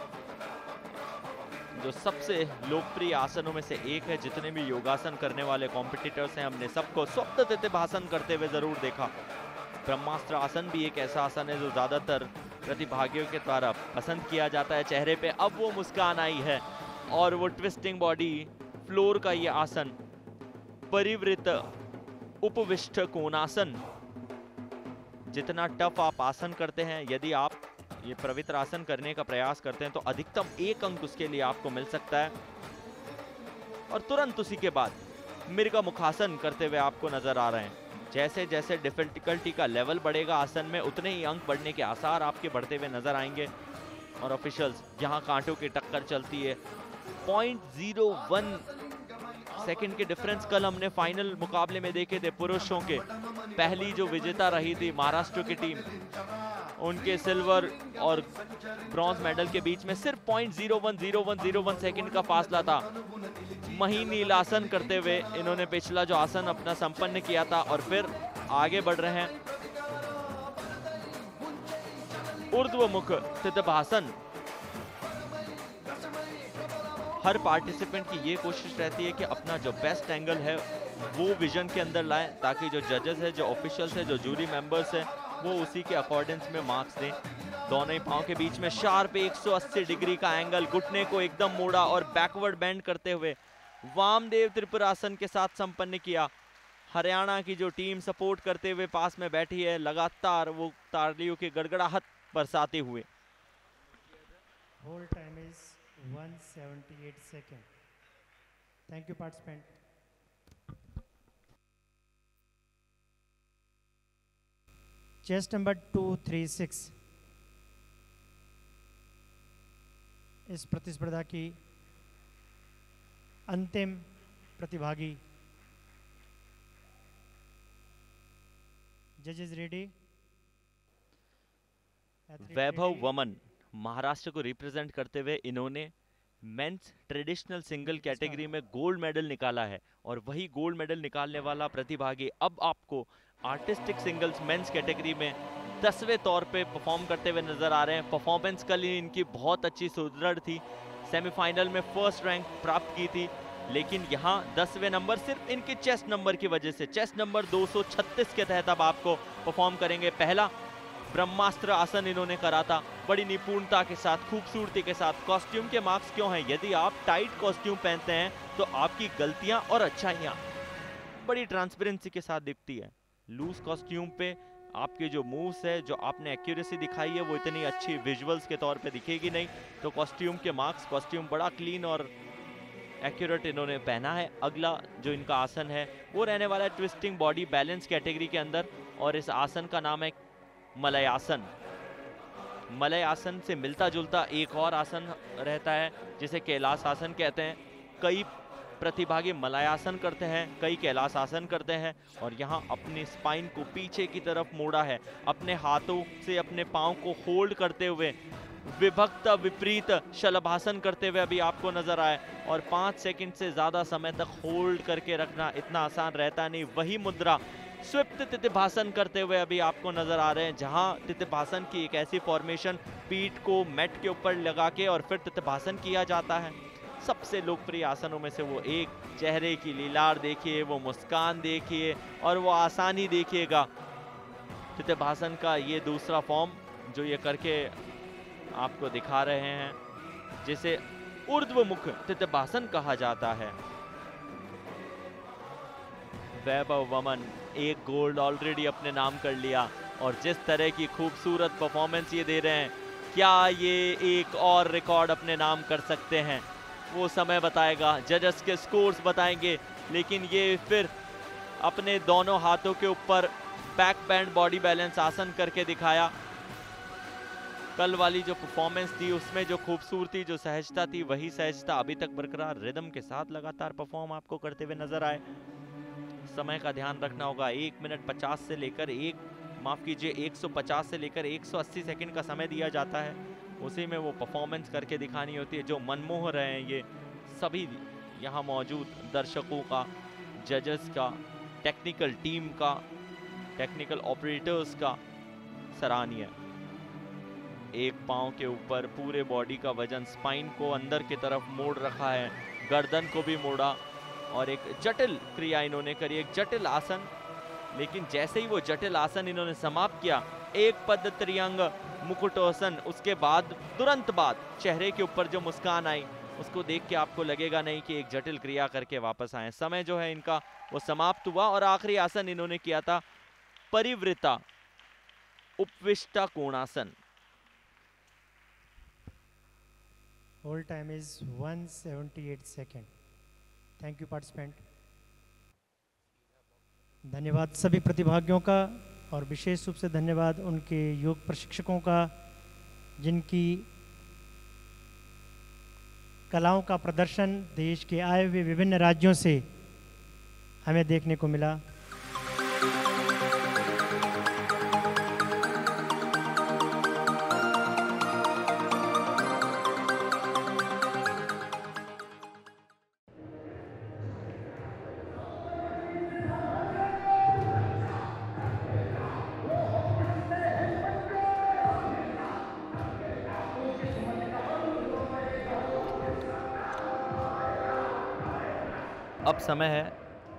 जो सबसे लोकप्रिय आसनों में से एक है। जितने भी योगासन करने वाले कॉम्पिटिटर्स हैं, हमने सबको स्विफ्ट तितिभासन करते हुए जरूर देखा। ब्रह्मास्त्र आसन भी एक ऐसा आसन है जो ज्यादातर प्रतिभागियों के द्वारा पसंद किया जाता है। चेहरे पे अब वो मुस्कान आई है, और वो ट्विस्टिंग बॉडी फ्लोर का ये आसन, परिवृत उपविष्ट कोणासन, जितना टफ आप आसन करते हैं, यदि आप ये पवित्र आसन करने का प्रयास करते हैं तो अधिकतम एक अंक उसके लिए आपको मिल सकता है। और तुरंत उसी के बाद मृगा मुखासन करते हुए आपको नजर आ रहे हैं। जैसे जैसे डिफिकल्टी का लेवल बढ़ेगा आसन में, उतने ही अंक बढ़ने के आसार आपके बढ़ते हुए नजर आएंगे। और ऑफिशियल्स यहाँ कांटों की टक्कर चलती है। पॉइंट जीरो वन सेकंड के डिफरेंस कल हमने फाइनल मुकाबले में देखे थे पुरुषों के। पहली जो विजेता रही थी महाराष्ट्र की टीम, उनके सिल्वर और ब्रॉन्ज मेडल के बीच में सिर्फ point zero one zero one zero one second का फासला था। मही नीलासन करते हुए इन्होंने पिछला जो आसन अपना संपन्न किया था, और फिर आगे बढ़ रहे हैं। ऊर्ध्वमुख तितिभासन। हर पार्टिसिपेंट की ये कोशिश रहती है कि अपना जो बेस्ट एंगल है वो विजन के अंदर लाएं, ताकि जो जजेस है, जो ऑफिशियल्स है, जो जूरी मेंबर्स है, वो उसी के अकॉर्डिंग्स में मार्क्स दें। दोनों ही पांव के बीच में शार्प एक सौ अस्सी डिग्री का एंगल, घुटने को एकदम मोड़ा और बैकवर्ड बेंड करते हुए वामदेव त्रिपुरासन के साथ संपन्न किया। हरियाणा की जो टीम सपोर्ट करते हुए पास में बैठी है, लगातार वो तालियों की गड़गड़ाहट बरसाते हुए। Whole time is one seventy-eight second. Thank you, participant. Chest number two three six. इस प्रतिस्पर्धा की अंतिम प्रतिभागी। Judges ready? वैभव वमन महाराष्ट्र को रिप्रेजेंट करते हुए इन्होंने मेंस ट्रेडिशनल सिंगल कैटेगरी में गोल्ड मेडल निकाला है, और वही गोल्ड मेडल निकालने वाला प्रतिभागी अब आपको आर्टिस्टिक सिंगल्स मेंस कैटेगरी में दसवें तौर पे परफॉर्म करते हुए नजर आ रहे हैं। परफॉर्मेंस कल इनकी बहुत अच्छी सुदृढ़ थी, सेमीफाइनल में फर्स्ट रैंक प्राप्त की थी, लेकिन यहाँ दसवें नंबर सिर्फ इनके चेस्ट नंबर की वजह से, चेस्ट नंबर दो सौ छत्तीस के तहत अब आपको परफॉर्म करेंगे। पहला ब्रह्मास्त्र आसन इन्होंने करा था बड़ी निपुणता के साथ, खूबसूरती के साथ। कॉस्ट्यूम के मार्क्स क्यों हैं? यदि आप टाइट कॉस्ट्यूम पहनते हैं तो आपकी गलतियां और अच्छाइयां बड़ी ट्रांसपेरेंसी के साथ दिखती है। लूज कॉस्ट्यूम पे आपके जो मूव्स है, जो आपने एक्यूरेसी दिखाई है, वो इतनी अच्छी विजुअल्स के तौर पे दिखेगी नहीं। तो कॉस्ट्यूम के मार्क्स, कॉस्ट्यूम बड़ा क्लीन और एक्यूरेट इन्होंने पहना है। अगला जो इनका आसन है वो रहने वाला है ट्विस्टिंग बॉडी बैलेंस कैटेगरी के अंदर, और इस आसन का नाम है मलयासन। मलयासन से मिलता जुलता एक और आसन रहता है जिसे कैलाश आसन कहते हैं। कई प्रतिभागी मलयासन करते हैं, कई कैलाश आसन करते हैं, और यहाँ अपनी स्पाइन को पीछे की तरफ मोड़ा है, अपने हाथों से अपने पाँव को होल्ड करते हुए विभक्त विपरीत शलभासन करते हुए अभी आपको नजर आए। और पाँच सेकंड से ज़्यादा समय तक होल्ड करके रखना इतना आसान रहता नहीं। वही मुद्रा स्विप्त तितिभासन करते हुए अभी आपको नजर आ रहे हैं, जहां तितिभासन की एक ऐसी फॉर्मेशन पीठ को मैट के ऊपर लगा के और फिर तितिभासन किया जाता है। सबसे लोकप्रिय आसनों में से वो एक। चेहरे की लीलार देखिए, वो मुस्कान देखिए और वो आसानी देखिएगा। तितिभासन का ये दूसरा फॉर्म जो ये करके आपको दिखा रहे हैं, जिसे ऊर्ध्वमुख तितिभासन कहा जाता है। वैभव वमन एक गोल्ड ऑलरेडी अपने नाम कर लिया, और जिस तरह की खूबसूरत परफॉर्मेंस ये दे रहे हैं, क्या ये एक और रिकॉर्ड अपने नाम कर सकते हैं वो समय बताएगा, जजेस के स्कोर्स बताएंगे। लेकिन ये फिर अपने दोनों हाथों के ऊपर बैक बैंड बॉडी बैलेंस आसन करके दिखाया। कल वाली जो परफॉर्मेंस थी उसमें जो खूबसूरती, जो सहजता थी, वही सहजता अभी तक बरकरार रिदम के साथ लगातार परफॉर्म आपको करते हुए नजर आए। समय का ध्यान रखना होगा। एक मिनट पचास से लेकर एक माफ कीजिए एक सौ पचास से लेकर एक सौ अस्सी सेकंड का समय दिया जाता है, उसी में वो परफॉर्मेंस करके दिखानी होती है जो मनमोह रहे हैं ये सभी यहाँ मौजूद दर्शकों का, जजेस का, टेक्निकल टीम का, टेक्निकल ऑपरेटर्स का सराहनीय। एक पांव के ऊपर पूरे बॉडी का वजन, स्पाइन को अंदर की तरफ मोड़ रखा है, गर्दन को भी मोड़ा, और एक जटिल क्रिया इन्होंने करी, एक जटिल आसन। लेकिन जैसे ही वो जटिल आसन इन्होंने समाप्त किया, एक पद त्रियंग मुकुटोसन, उसके बाद तुरंत बाद चेहरे के ऊपर जो मुस्कान आई, उसको देख के आपको लगेगा नहीं कि एक जटिल क्रिया करके वापस आए। समय जो है इनका वो समाप्त हुआ, और आखिरी आसन इन्होंने किया था परिवृता उपविष्टा कोणासन। Hold time is one seventy-eight second. Thank you participant. धन्यवाद सभी प्रतिभागियों का, और विशेष रूप से धन्यवाद उनके योग प्रशिक्षकों का, जिनकी कलाओं का प्रदर्शन देश के आए हुए विभिन्न राज्यों से हमें देखने को मिला। अब समय है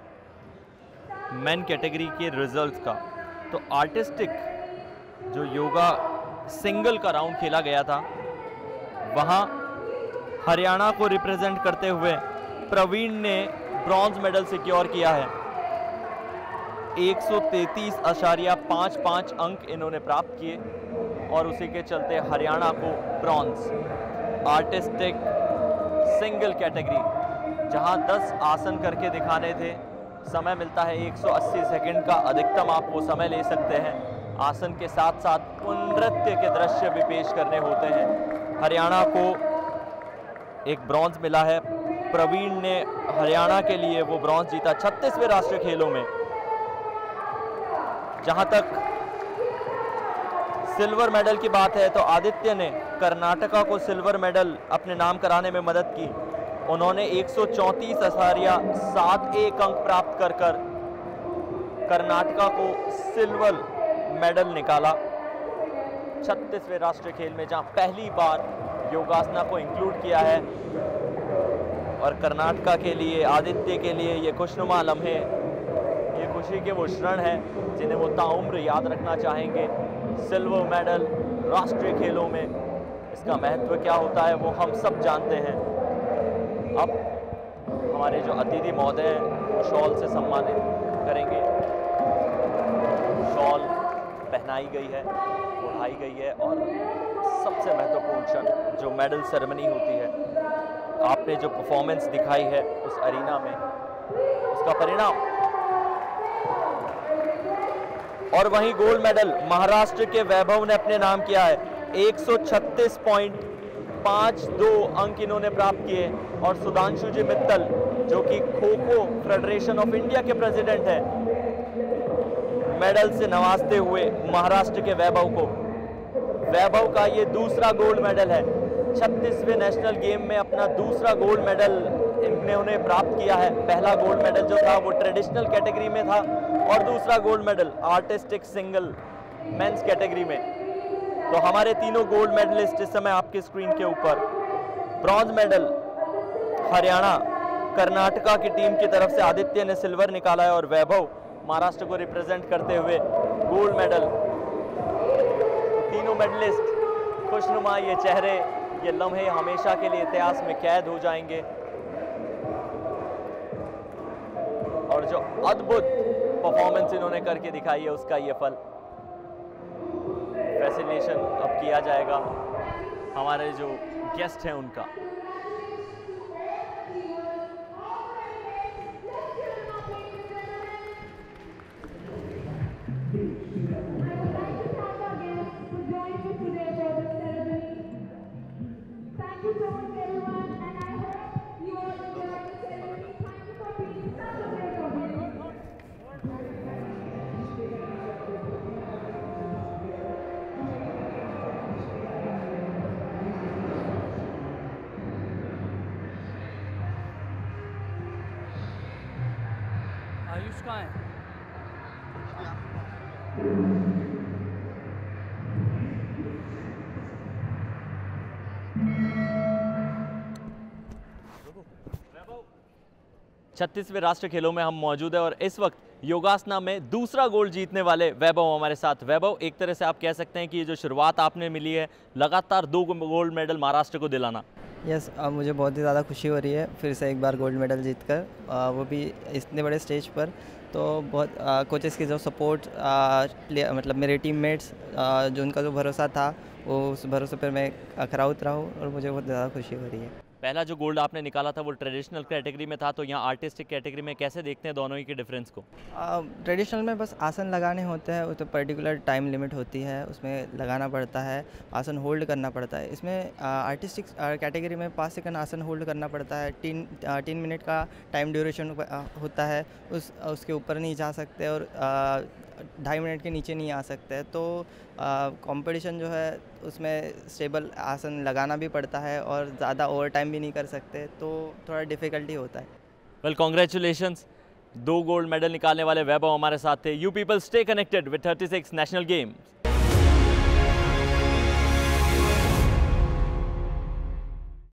मेन कैटेगरी के रिजल्ट्स का। तो आर्टिस्टिक जो योगा सिंगल का राउंड खेला गया था, वहाँ हरियाणा को रिप्रेजेंट करते हुए प्रवीण ने ब्रॉन्ज मेडल सिक्योर किया है। एक सौ तैंतीस अशारिया पाँच पाँच अंक इन्होंने प्राप्त किए, और उसी के चलते हरियाणा को ब्रॉन्ज। आर्टिस्टिक सिंगल कैटेगरी जहां दस आसन करके दिखाने थे, समय मिलता है एक सौ अस्सी सेकंड का, अधिकतम आप वो समय ले सकते हैं। आसन के साथ साथ उन नृत्य के दृश्य भी पेश करने होते हैं। हरियाणा को एक ब्रॉन्ज मिला है। प्रवीण ने हरियाणा के लिए वो ब्रॉन्ज जीता छत्तीसवें राष्ट्रीय खेलों में। जहां तक सिल्वर मेडल की बात है, तो आदित्य ने कर्नाटका को सिल्वर मेडल अपने नाम कराने में मदद की। उन्होंने एक सौ चौंतीस अशारिया सात एक अंक प्राप्त कर कर कर्नाटका को सिल्वर मेडल निकाला छत्तीसवें राष्ट्रीय खेल में, जहां पहली बार योगासना को इंक्लूड किया है। और कर्नाटका के लिए, आदित्य के लिए ये खुशनुमा लम्हे, ये खुशी के वो क्षण हैं जिन्हें वो ताउम्र याद रखना चाहेंगे। सिल्वर मेडल राष्ट्रीय खेलों में, इसका महत्व क्या होता है वो हम सब जानते हैं। अब हमारे जो अतिथि महोदय हैं वो शॉल से सम्मानित करेंगे। शॉल पहनाई गई है, उड़ाई गई है, और सब सबसे महत्वपूर्ण क्षण जो मेडल सेरेमनी होती है। आपने जो परफॉर्मेंस दिखाई है उस अरीना में, उसका परिणाम। और वहीं गोल्ड मेडल महाराष्ट्र के वैभव ने अपने नाम किया है। एक सौ छत्तीस पॉइंट पाँच दो अंक इन्होंने प्राप्त किए। और सुधांशु जी मित्तल जो कि kho kho federation of India के प्रेसिडेंट हैं, मेडल से नवाजते हुए महाराष्ट्र के वैभव को। वैभव का ये दूसरा गोल्ड मेडल है। छत्तीसवें नेशनल गेम में अपना दूसरा गोल्ड मेडल इन्होंने प्राप्त किया है। पहला गोल्ड मेडल जो था वो ट्रेडिशनल कैटेगरी में था और दूसरा gold medal artistic single men's category में। तो हमारे तीनों गोल्ड मेडलिस्ट इस समय आपके स्क्रीन के ऊपर। ब्रॉन्ज मेडल हरियाणा कर्नाटका की टीम की तरफ से आदित्य ने सिल्वर निकाला है और वैभव महाराष्ट्र को रिप्रेजेंट करते हुए गोल्ड मेडल। तीनों मेडलिस्ट खुशनुमा, ये चेहरे, ये लम्हे हमेशा के लिए इतिहास में कैद हो जाएंगे। और जो अद्भुत परफॉर्मेंस इन्होंने करके दिखाई है उसका ये फल। फैसिलिटेशन अब किया जाएगा हमारे जो गेस्ट हैं उनका। आयुष कहाँ है? छत्तीसवें राष्ट्र खेलों में हम मौजूद है और इस वक्त योगासना में दूसरा गोल्ड जीतने वाले वैभव हमारे साथ। वैभव, एक तरह से आप कह सकते हैं कि ये जो शुरुआत आपने मिली है, लगातार दो गोल्ड मेडल महाराष्ट्र को दिलाना। यस yes, मुझे बहुत ही ज़्यादा खुशी हो रही है फिर से एक बार गोल्ड मेडल जीतकर, वो भी इतने बड़े स्टेज पर। तो बहुत कोचेस की जो सपोर्ट, मतलब मेरे टीममेट्स, जो उनका जो भरोसा था, वो उस भरोसे पर मैं खरा उतरा हूँ और मुझे बहुत ज़्यादा खुशी हो रही है। पहला जो गोल्ड आपने निकाला था वो ट्रेडिशनल कैटेगरी में था, तो यहाँ आर्टिस्टिक कैटेगरी में कैसे देखते हैं दोनों ही के डिफरेंस को? ट्रेडिशनल में बस आसन लगाने होते हैं, वो तो पर्टिकुलर टाइम लिमिट होती है, उसमें लगाना पड़ता है, आसन होल्ड करना पड़ता है। इसमें आर्टिस्टिक कैटेगरी में पाँच सेकंड आसन होल्ड करना पड़ता है। तीन तीन मिनट का टाइम ड्यूरेशन होता है, उस उसके ऊपर नहीं जा सकते और ढाई मिनट के नीचे नहीं आ सकते। तो कंपटीशन जो है उसमें स्टेबल आसन लगाना भी पड़ता है और ज़्यादा ओवर टाइम भी नहीं कर सकते, तो थोड़ा डिफ़िकल्टी होता है। Well, congratulations. दो गोल्ड मेडल निकालने वाले वैभव हमारे साथ थे। You people stay connected with thirty six national games.